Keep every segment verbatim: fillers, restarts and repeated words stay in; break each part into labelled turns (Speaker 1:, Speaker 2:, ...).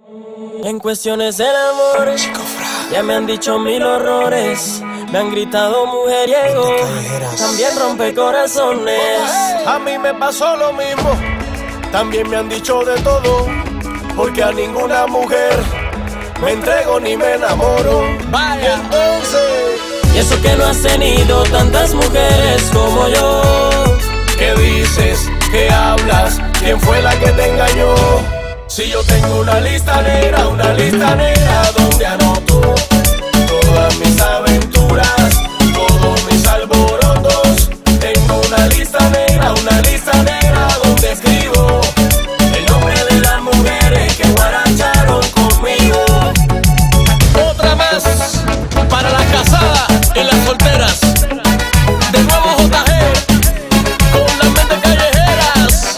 Speaker 1: En cuestiones del amor, ya me han dicho mil horrores. Me han gritado mujeriego, también rompe corazones.
Speaker 2: A mí me pasó lo mismo, también me han dicho de todo, porque a ninguna mujer me entrego ni me enamoro.
Speaker 1: Vaya.
Speaker 2: Entonces,
Speaker 1: y eso que no has tenido tantas mujeres como yo.
Speaker 2: ¿qué dices? ¿Qué hablas? ¿Quién fue la que te engañó? Si yo tengo una lista negra, una lista negra donde anoto todas mis aventuras, todos mis alborotos. Tengo una lista negra, una lista negra donde escribo el nombre de las mujeres que guaracharon conmigo.
Speaker 3: Otra más para las casadas y las solteras. De nuevo J G con las mentes callejeras.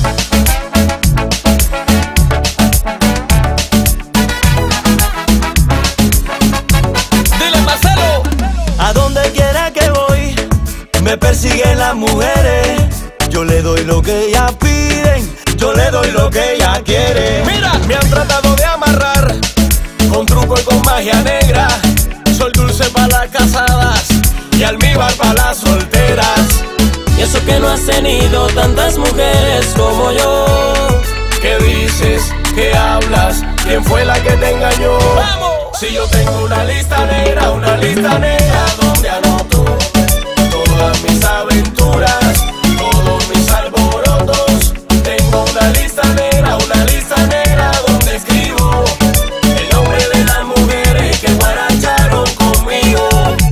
Speaker 3: Dile, Marcelo.
Speaker 4: A donde quiera que voy, me persiguen las mujeres. Yo le doy lo que ellas piden, yo le doy lo que ellas quieren.
Speaker 2: Mira, me han tratado de amarrar con truco y con magia negra. Soy dulce para las casadas y almíbar para las solteras.
Speaker 1: Y eso que no has tenido tantas mujeres como yo.
Speaker 2: ¿Qué dices? ¿Qué hablas? ¿Quién fue la que te engañó?
Speaker 3: ¡Vamos!
Speaker 2: Si yo tengo una lista negra, una lista negra donde anoto todas mis aventuras, todos mis alborotos. Tengo una lista negra, una lista negra donde escribo el nombre de las mujeres que guaracharon conmigo.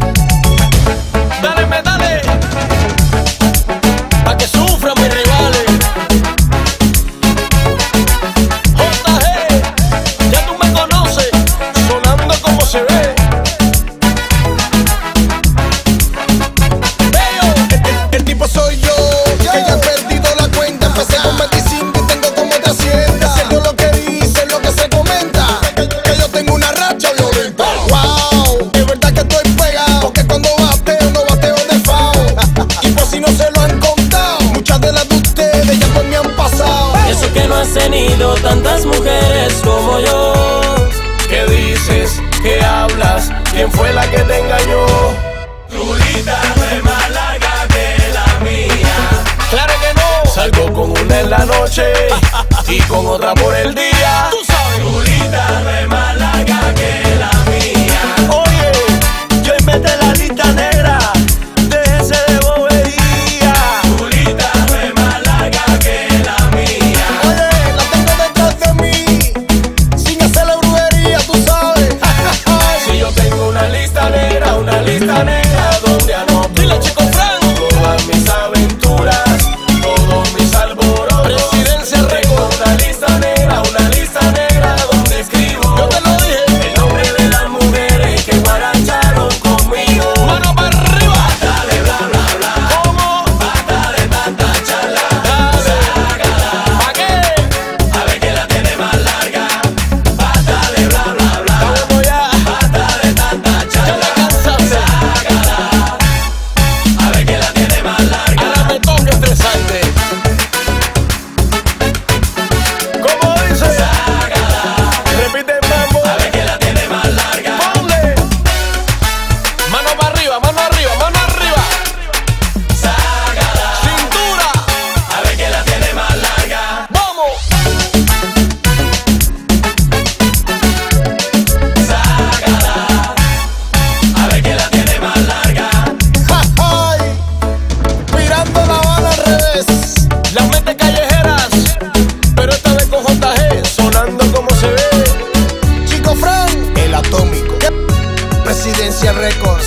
Speaker 3: Dale, me dale, pa' que sufran mis rivales. J G, ya tú me conoces,
Speaker 2: Sonando como se ve.
Speaker 3: bello.
Speaker 5: El, el tipo soy yo, que ya he perdido la cuenta. Empecé con veinticinco y tengo como trescientos. Sé yo lo que dice, lo que se comenta, que, que yo tengo una racha violenta. Wow, es verdad que estoy pegado, porque cuando bateo, no bateo de fao. Y por si no se lo han contado, muchas de las de ustedes ya por mí han pasado.
Speaker 1: Y eso que no has tenido tantas mujeres como yo.
Speaker 2: ¿Qué dices? ¿Qué hablas? ¿Quién fue la que te engañó? Tu lista no es más larga que la mía.
Speaker 3: Claro que no.
Speaker 2: Salgo con una en la noche y con otra por el día.
Speaker 3: Tú sabes.
Speaker 2: Tu lista no es más larga que la mía.
Speaker 4: Oye, yo inventé la lista negra, déjense de bobería.
Speaker 2: Tu lista no es más larga que la mía.
Speaker 5: Oye, la tengo detrás de mí, sin hacer la brujería, tú sabes.
Speaker 2: Si yo tengo una lista negra, una lista negra donde anoto
Speaker 3: Dile, Chico Fran.
Speaker 2: todas mis aventuras, todos mis alborotos.
Speaker 3: Presidencia
Speaker 2: Tengo
Speaker 3: Record.
Speaker 2: una lista negra, una lista negra donde escribo
Speaker 3: Yo te lo dije.
Speaker 2: el nombre de las mujeres que guaracharon conmigo.
Speaker 3: Mano para arriba.
Speaker 2: Dale, bla, bla, bla.
Speaker 3: ¿Cómo?
Speaker 2: Basta de tanta charla.
Speaker 3: Dale. ¿Pa' qué?
Speaker 2: A ver quién la tiene más larga. Basta de bla, bla, bla.
Speaker 3: Vamos ya.
Speaker 2: Basta de tanta
Speaker 3: Ya
Speaker 2: charla.
Speaker 3: me cansaste.
Speaker 2: A ver quién la tiene más larga.
Speaker 3: Ahora me toca estresarte.
Speaker 2: ¿Cómo dice? Repite el mambo. A ver quién la tiene más larga.
Speaker 3: Ponle. Mano para arriba, mano arriba, mano arriba. Cintura.
Speaker 2: A ver quién la tiene más larga.
Speaker 3: Vamos.
Speaker 2: A ver quién la tiene más larga.
Speaker 5: Ay, mirando la bala al revés.
Speaker 3: Las mentes callejeras, pero esta vez con J G.
Speaker 2: Sonando como se ve.
Speaker 5: Chico Fran, el atómico. Presidencia Record.